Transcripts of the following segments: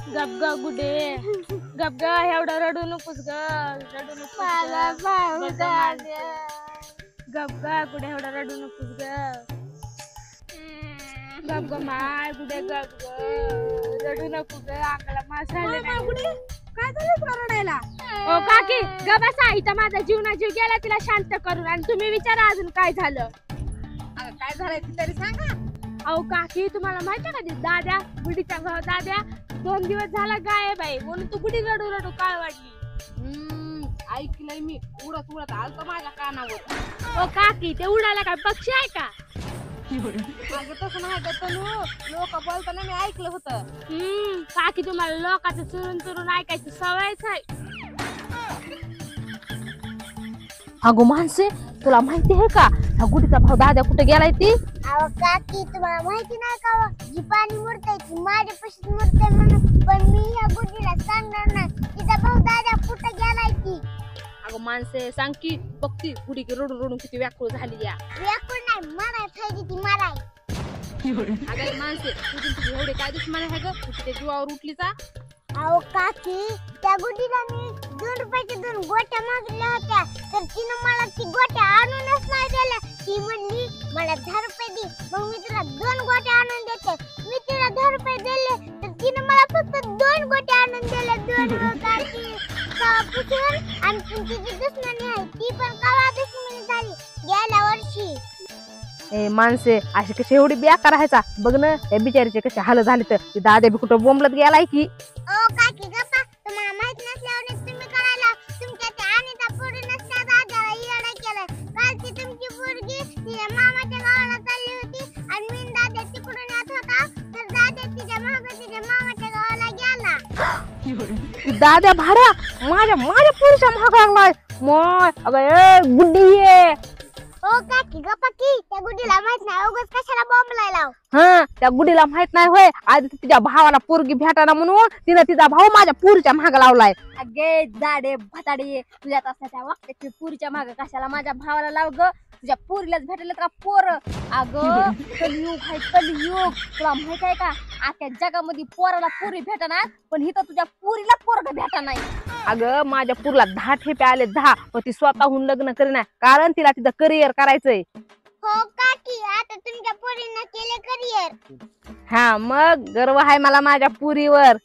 गप ग गुडे, गप ग, एवढं रडू नकोस ग, रडू नकोस गप ग गुडे, एवढं रडू नकोस ग, गप ग माय गुडे, गप ग, रडू नको ग, अंगाला मास आले नाही गुडे. काय झालं तुला रडायला? ओ काकी ग बसा, इथं माझा जीवना जीव गेला तिला शांत करून, आणि तुम्ही विचारा अजून काय झालं. काय झालंय तरी सांगा. अहो काकी तुम्हाला माहिती का ते दाद्या, गुडीचा भाऊ दाद्या 2 दिवस झाला गायब आहे, म्हणून तू गुडी रडू रडू काळ वाटली. ऐकलंय मी, उडत उडत आलतो माझ्या कानावर. ओ काकी ते उडायला काय पक्षी आहे का? अगं तसं नाही ग तनू, लोक बोलताना मी ऐकलं होतं. काकी तुम्हाला लोकांचं चुरून चुरून ऐकायची सवयच आहे. अगो माणसे, तुला माहिती आहे का हा गुडीचा भाऊ दाद्या कुठे गेलाय ती? अहो काकी तुम्हाला माहिती नाही का जी पाणी मुरतय ती माझ्यापाशीच मुरतय म्हणून, पण मी ह्या गुडीला सांगणार नाही तिचा भाऊ दादा कुठे गेलाय ती. अगो माणसे सांग की, बघती गुडी रडून रडून किती व्याकुळ झाली या. व्याकुळ नाही, मराय खायची ती मराय. अगं माणसे, तुझी एवढे काय दुश्मन आहे ग, तू तिच्या जीवावर उठलीचा. अहो काकी त्या गुडीला मी 2 रुपयाच्या 2 गोट्या मागल्या होत्या, तर तिनं मला ती गोट्या आणूनच नाही दिल्या. ती म्हणली मला 10 रुपये दे, मग मी तुला 2 गोट्या आणून देते. मी तिला 10 रुपये दिले तर तिनं मला फक्त 2 गोट्या आणून दिल्या. 2 काकी कवापासून आणि तिची दुश्मनी आहे ती पण कवा दुश्मनी झाली गेल्या वर्षी. ए माणसे, अशी कशी एवढी बेकार राहायचा बघ ना, त्या बिचारीचे कसे हाल झाले, तर ती दाद्या बी कुठं बोंबलत गेलाय की. ओ काकी गप्पा, तुम्हाला माहित नसल्यावर तुम्ही करायला तुमच्या त्या अनिता पोरी नसल्या दादाला येडा केलं. काल ती तुमची पोरगी तिच्या मामाच्या गावाला चालली होती आणि मी दादा तिकडून येत होता, तर दादा तिच्या मागे तिच्या मामाच्या गावाला गेला. दाद्या भाड्या माझ्या पुरुषा महाग लागलाय. मग अगं ए गुड्डी ये. ओ काकी गप्पा की, त्या गुडीला माहित नाही उगाच कशाला बॉम्ब लावला. हा, त्या गुडीला माहित नाही होय, आधी तिच्या भावाला पोरगी भेटाना म्हणून तिने तिचा भाऊ माझ्या पुरीच्या महाग लावलाय. अगे जाडे भताडे, तुझ्यात असल्या त्या वाक्याची पुरीच्या मागे कशाला माझ्या भावाला लाव ग, तुझ्या पुरीलाच भेटले का पोर. अगं कलियुग आहे कलियुग, तुला माहित आहे का आख्या जगामध्ये पोराला पुरी भेटणार, पण इथं तुझ्या पुरीला पोरग भेटा नाही. अगं माझ्या पुरला 10 ठेपे आले 10, पण ती स्वतःहून लग्न करेना, कारण तिला तिचं करिअर करायचंय. हो काकी, आता तुमच्या पोरीनं केले करिअर. हा मग गर्व आहे मला माझ्या पुरीवर.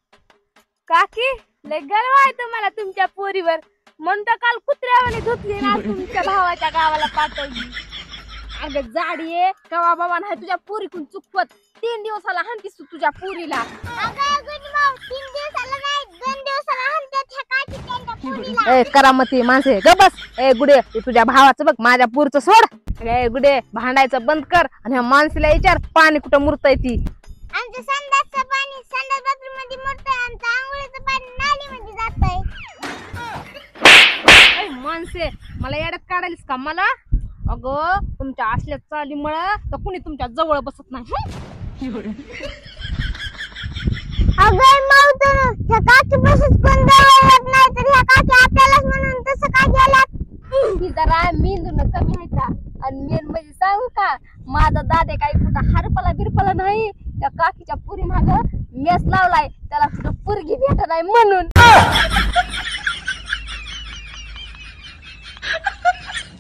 काकी लय गर्व आहे तुम्हाला तुमच्या पोरीवर, म्हणून तर काल कुत्र्यावाने धुतली ना तुमच्या भावाच्या गावाला पाठवली. अगं जाडीये, कवा बाबा नाही तुझ्या पोरीकून चुकवत, 3 दिवसाला हाणतीस तू तुझ्या पोरीला. अगं गुडभाऊ 3 दिवसाला नाही 2 दिवसाला हाणतात ह्या काकी त्यांच्या पोरीला. ए करामती माणसे ग बस. ए गुडे, तू तुझ्या भावाचं बघ, माझ्या पुरचं सोड. ए गुडे, भांडायचं बंद कर आणि ह्या माणसीला विचार पाणी कुठं मुरतय ती. आमचं संडासचं पाणी संडास बाथरूम मध्ये मुरतंय, आमचं आंघोळीचं पाणी नालीमध्ये जातंय. माणसे मला येड्यात काढालीस का मला? अगं तुमच्या असल्या चालीमुळं तर कुणी तुमच्या जवळ बसत नाही. अगं मावतर ह्या काकी बसच कोण जवळ येत नाही, तर ह्या काकी आपल्यालाच म्हणून तसं काय गेल्यात. ती जरा मेंदून कमी आहे का, आणि मेन म्हणजे सांगू का, माझा दादे काही कुठं हरपला बिरपला नाही, त्या काकीच्या पुरी माग मेस लावलाय, त्याला कुठं पुरगी भेट नाही म्हणून.